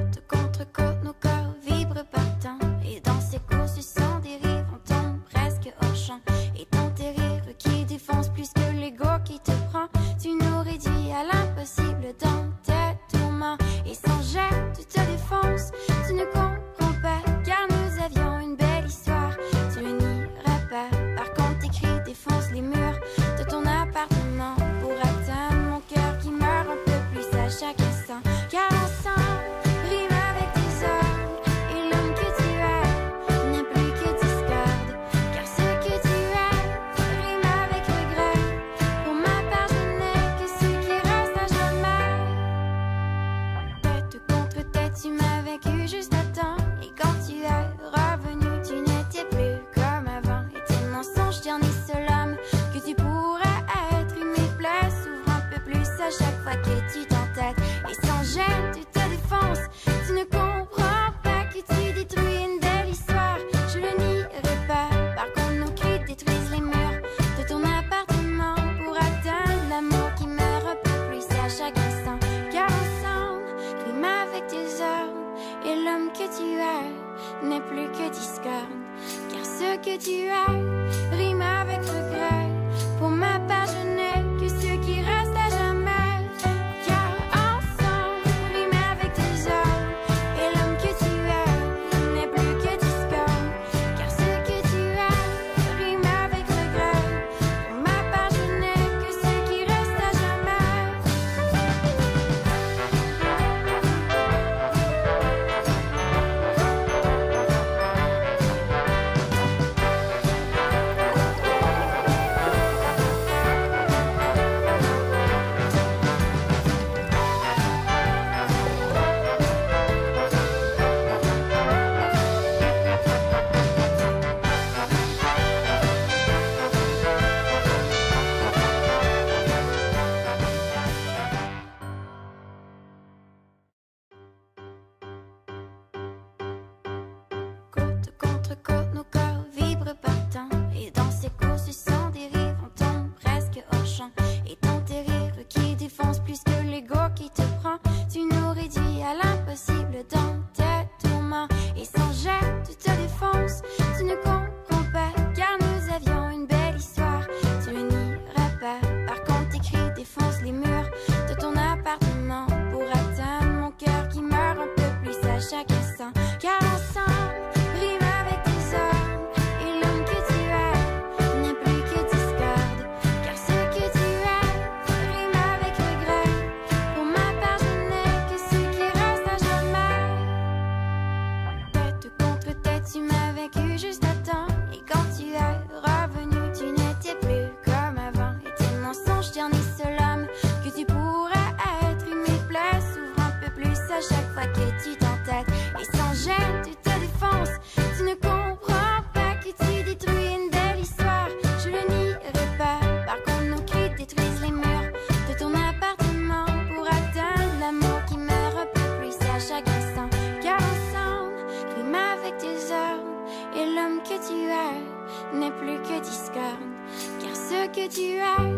Côte contre côte, nos corps vibrent partant. Et dans ces courses sans dérive, on tombe presque hors champ. Et dans tes rires qui défoncent plus que l'ego qui te prend, tu nous réduis à l'impossible dans tes tourments. Et sans jet, tu te défonces, tu ne comprends pas, car nous avions une belle histoire. Tu ne nieras pas, par contre tes cris défoncent les murs de ton appartement pour atteindre mon cœur qui meurt un peu plus à chaque instant. Car ensemble, rime avec tes hommes, et l'homme que tu es n'est plus que discorde. Car ce que tu es rime avec regret. Pour ma part, je n'ai que ce qui reste à jamais. Tête contre tête, tu m'as vaincu juste à temps. Et quand tu es revenu, tu n'étais plus comme avant. Et tes mensonges, tu en es seul homme que tu pourrais être. Une mes plaies s'ouvre un peu plus à chaque fois que tu t'entêtes. Et sans gêne, tu te défonces, tu ne comprends pas que tu détruis une belle histoire. Je le nierai pas, par contre nos cris détruisent les murs de ton appartement pour atteindre l'amour qui meurt un peu plus à chaque instant. Car ensemble, rime avec tes hommes, et l'homme que tu es n'est plus que discorde. Car ce que tu es rime avec regret. Pour ma part, je n'ai que ce qui reste à jamais. Car ensemble, rime avec tes hommes, et l'homme que tu es n'est plus que discorde. Car ce que tu es rime avec regret. Pour ma part, je n'ai que ce qui reste à jamais. Côte contre côte, nos corps vibrent partant. Et dans ces courses sans dérive, on tombe presque hors champ. Et dans tes rires qui défoncent plus que l'ego qui te prend, tu nous réduis à l'impossible dans tes tourments. Et sans jet, tu te défonces, tu ne comprends pas, car nous avions une belle histoire. Tu ne nieras pas, par contre tes cris défoncent les murs de ton appartement pour atteindre mon cœur qui meurt un peu plus à chaque instant. Car ensemble, rime avec tes hommes, et l'homme que tu es n'est plus que discorde. Car ce que tu es rime avec regret. Pour ma part, je n'ai que ce qui reste à jamais. Tête contre tête, tu m'as vaincu juste à temps. Et quand tu es revenu, tu n'étais plus comme avant. Et tes mensonges, tu en es seul homme que tu pourrais être. Une mes plaies s'ouvre un peu plus à chaque fois que tu t'entêtes. Et sans gêne, tu te défonces, tu ne comprends pas que tu détruis une belle histoire. Je le nierai pas, par contre nos cris détruisent les murs de ton appartement pour atteindre l'amour qui meurt un peu plus à chaque instant. Car ensemble, rime avec tes hommes, et l'homme que tu es n'est plus que discorde. Car ce que tu es